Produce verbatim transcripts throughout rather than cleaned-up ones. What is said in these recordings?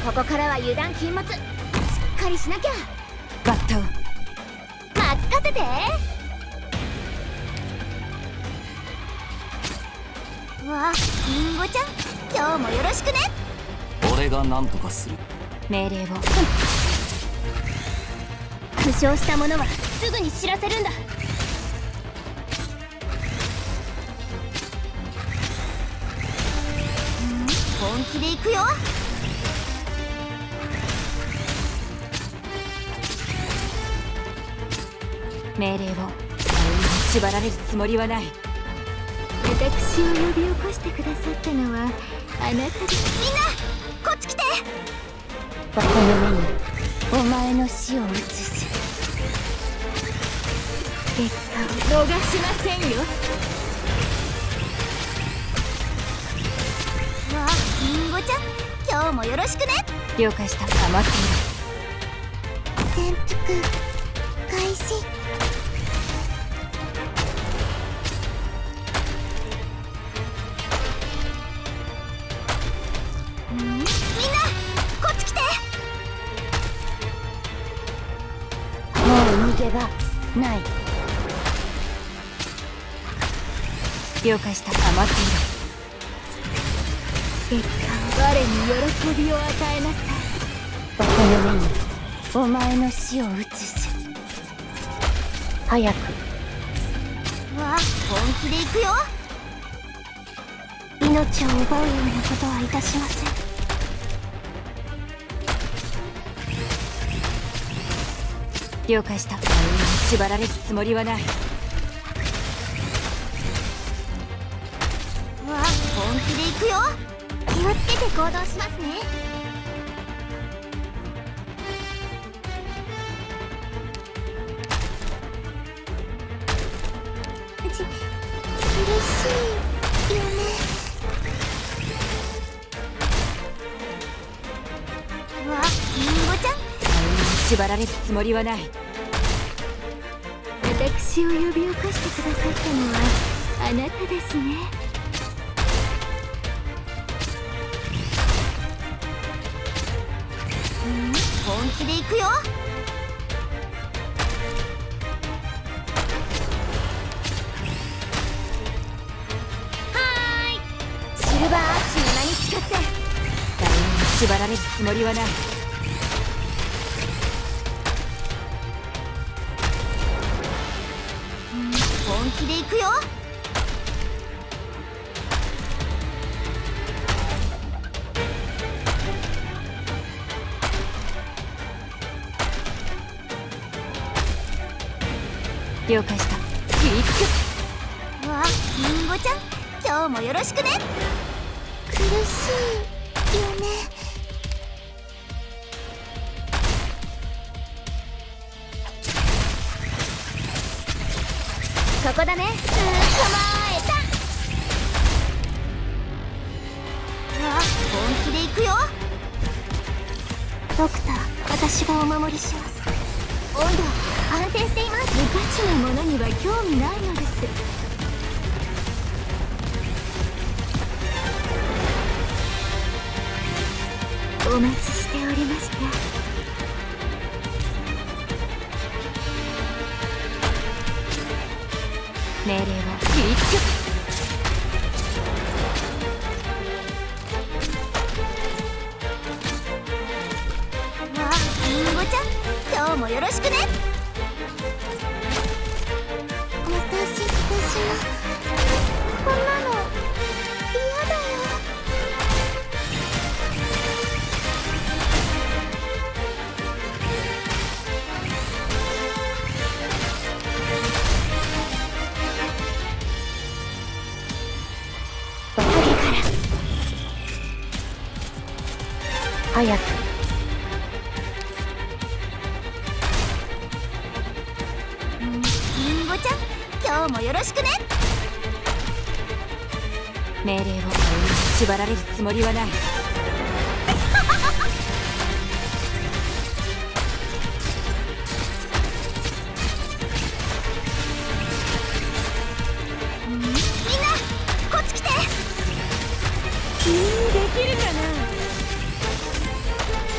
ここからは油断禁物。しっかりしなきゃ。 バッタを任せて。わあ、リンゴちゃん、今日もよろしくね。 俺が何とかする。 命令を。 負傷した者はすぐに知らせるんだ。本気で行くよ。 命令を。縛られるつもりはない。 私を呼び起こしてくださったのはあなたです。みんなこっち来て。 この目にお前の死を映す。結果を逃しませんよ。 わあ、リンゴちゃん、今日もよろしくね。 了解した。余っている。 潜伏開始。んみんなこっち来て。 もう逃げ場ない。了解した。余っている。結果我に喜びを与えなさい。この目にお前の死を映す。早く。 わあ、本気で行くよ。 命を奪うようなことはいたしません。了解した。縛られるつもりはない。 わあ、本気で行くよ。気をつけて行動しますね。ち苦しいよね。わあ、リンゴちゃん、 縛られるつもりはない。 私を呼び起こしてくださったのはあなたですね。本気で行くよ。シルバーアッシュの名に誓って。 誰にも縛られるつもりはない。 本気で行くよ。 了解した。気ぃつけ。 わあ、リンゴちゃん、今日もよろしくね。苦しいよね。ここだね。捕まえた。わあ、本気で行くよ。ドクター、私がお守りします。温度安定しています。無価値なものには興味ないのです。お待ちしておりました。 命令を。気ぃつけ。 わあ、リンゴちゃん、今日もよろしくね。私私もこんなの嫌だよ。 早く。 リンゴちゃん、今日もよろしくね。 命令を。縛られるつもりはない。 みんなこっち来て。 君にできるかな。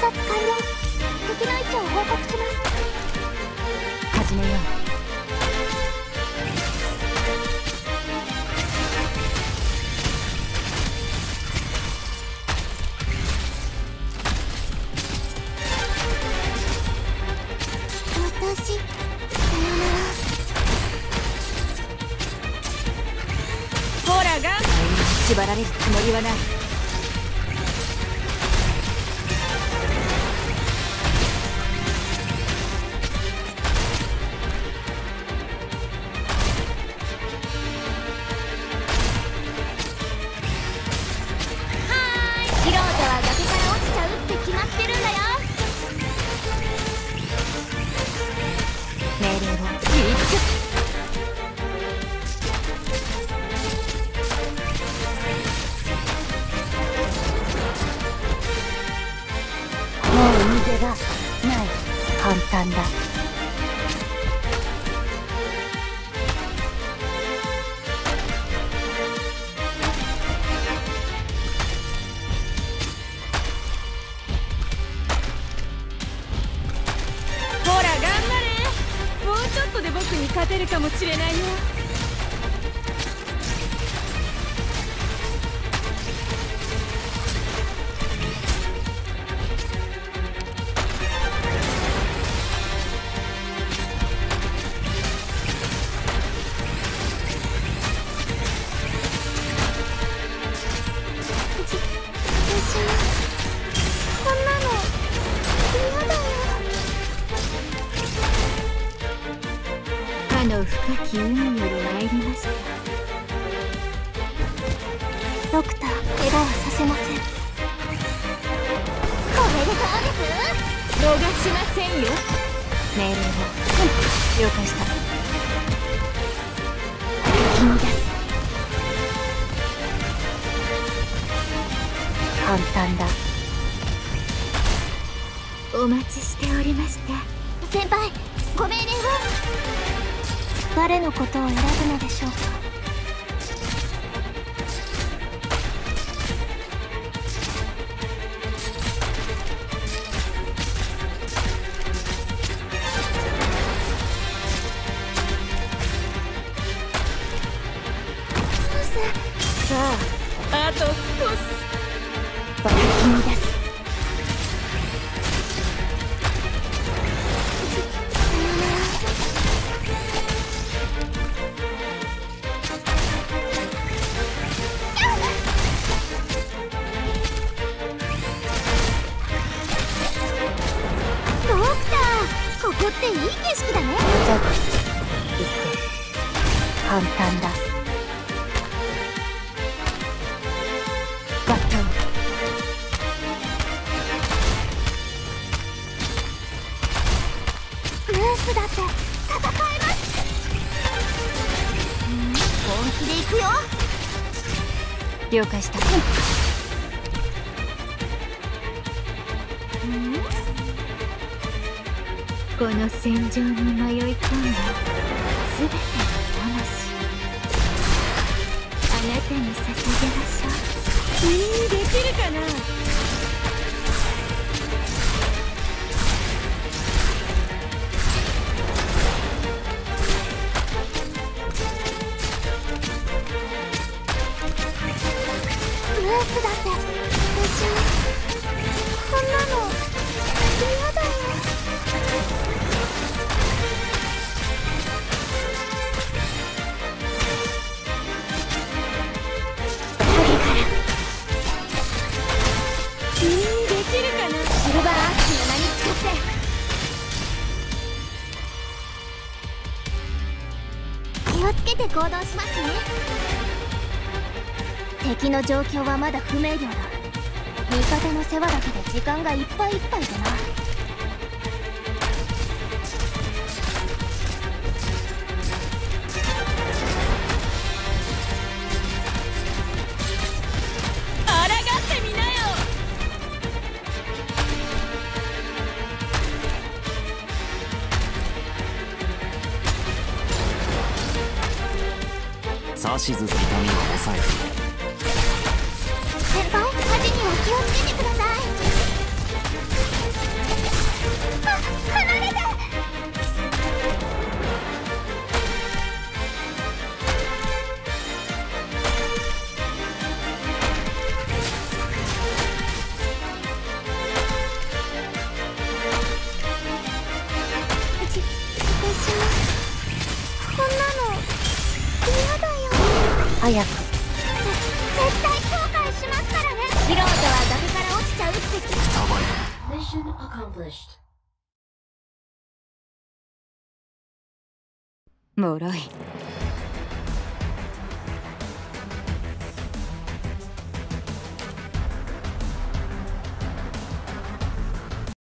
完了。敵の位置を報告します。 始めよう。 私、さよなら。 ほらが縛られるつもりはない。 素人は崖から落ちちゃうって決まってるんだよ。 命令を言いつく。もう逃げがない。簡単だ。ほら頑張れ。もうちょっとで僕に勝てるかもしれないよ。 私はこんなの嫌だよ。 かの深き海より参りました。 ドクター、怪我はさせません。おめでとうです。 逃しませんよ。命令を、うん、了解した。引き出す。簡単だ。お待ちしておりました。 先輩、ご命令を。誰のことを選ぶのでしょうか。 さあ、あと少し。引き出す。 ドクター、ここっていい景色だね。 じゃあ行く。簡単だ。ガット。 ルースだって戦えます。本気で行くよ。 了解した。この戦場に迷い込んだ全ての魂、あなたに捧げましょう。君にできるかな。 ルースだって私はこんなの嫌だよ。シルバーアッシュの名に使って気をつけて行動しますね。敵の状況はまだ不明瞭だ。味方の世話だけで時間がいっぱいいっぱいだな。 指図と痛みを抑えて先輩、火事には気をつけてください。 早く。 絶対後悔しますからね。素人は崖から落ちちゃうってくたばれ。 脆い。